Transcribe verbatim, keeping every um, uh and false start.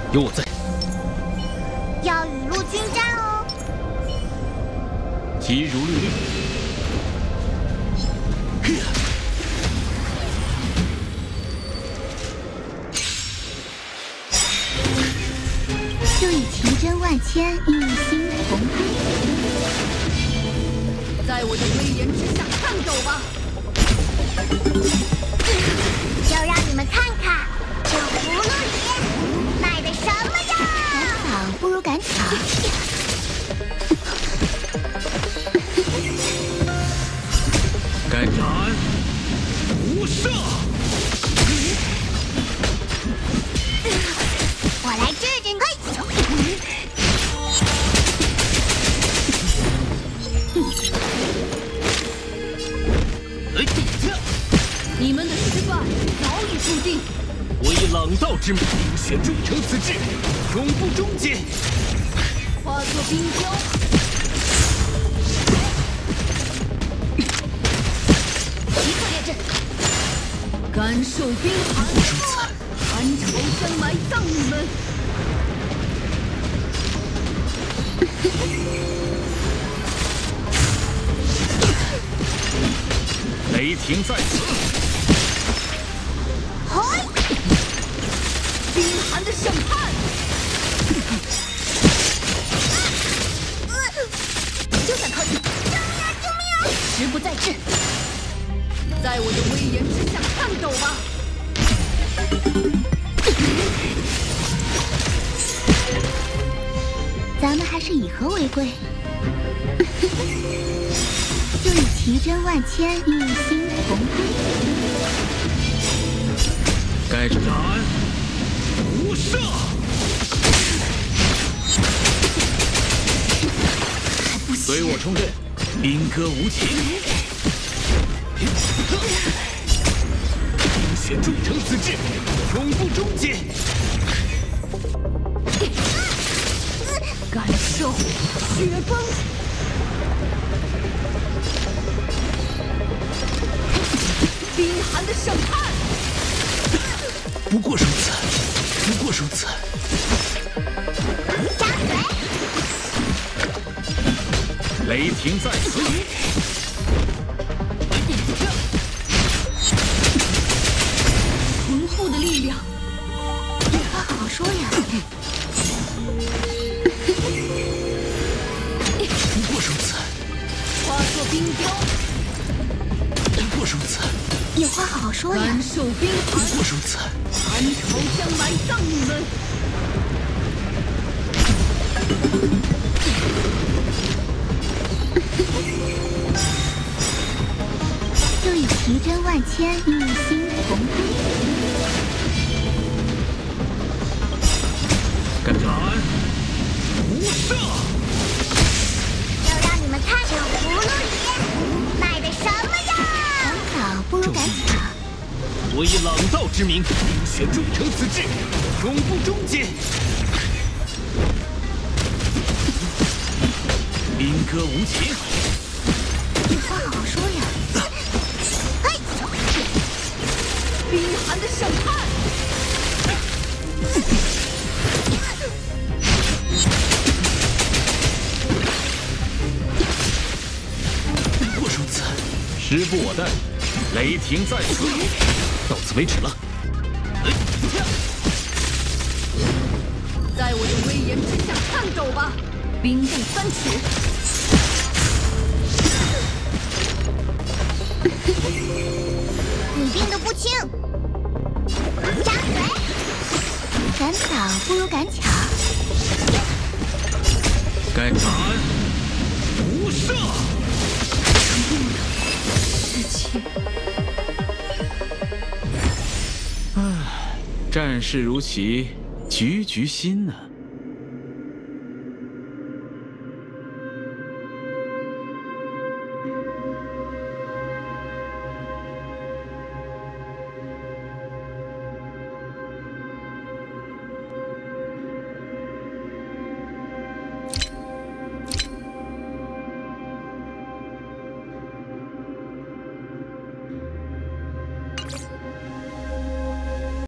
有我在。 要雨露均沾哦。 急如律令。 就以奇珍万千，一心同归。 在我的威严之下颤抖吧！ 就让你们看看这葫芦里卖的什么呀！赶早不如赶巧。 该斩无赦！ 我来治治你。 你们的失败早已注定。 我以朗道之名，血铸成此志，永不终结。 化作冰雕。即刻列阵。感受冰寒，寒潮将埋葬你们。 雷霆在此。 嘿！ 冰寒的审判。就想靠近！救命啊！救命啊！时不再至，在我的威严之下颤抖吧！ 咱们还是以和为贵。就以奇珍万千，一心同归。 该斩无赦！随我冲阵，兵戈无情。冰血铸成此志，永不终结。 感受雪崩。冰寒的审判。 不过如此，不过如此。 张嘴！ 雷霆在此。 重复的力量。 有话好好说呀。 不过如此。 化作冰雕。 不过如此。 有话好好说呀。 感受冰寒。 不过如此。 寒潮将埋葬你们。 就以奇珍万千，一心同归。 该斩无赦！ 就让你们看这葫芦里卖的什么呀！赶早不如赶巧。 我以朗道之名，冰血铸成此志，永不终结。兵戈无情。 有话好好说呀。嘿！ 冰寒的审判。 不过如此。时不我待，雷霆在此。到此为止了。 在我的威严之下颤抖吧！冰冻三尺。 你病得不轻。张嘴！赶早不如赶巧。 该斩无赦！ 事情。 唉，战事如棋，局局新呢。